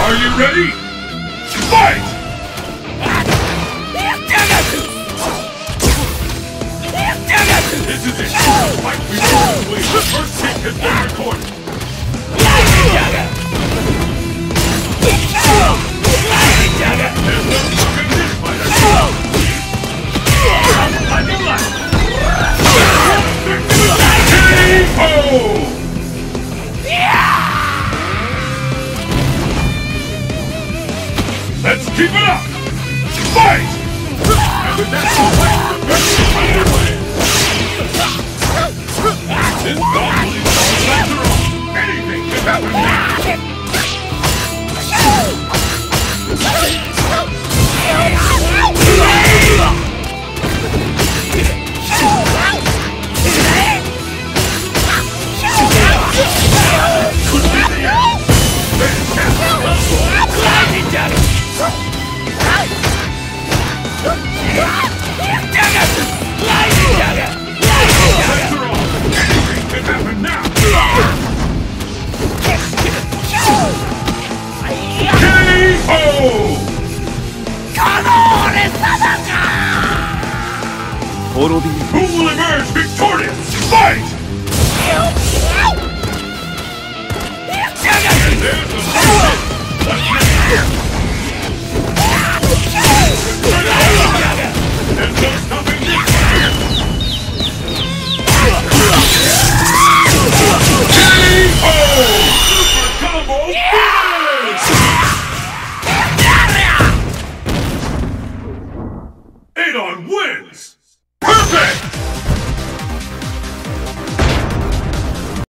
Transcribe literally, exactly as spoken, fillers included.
Are you ready? Fight! This is it! Fight we will wait. The first hit has been recorded! There's no fucking this fighter! I think left! K O! Let's keep it up! Fight! And with that, we'll fight the best underway! This battle is all after all! Anything can happen now! Who will emerge victorious? Fight! And there's the first hit! There's no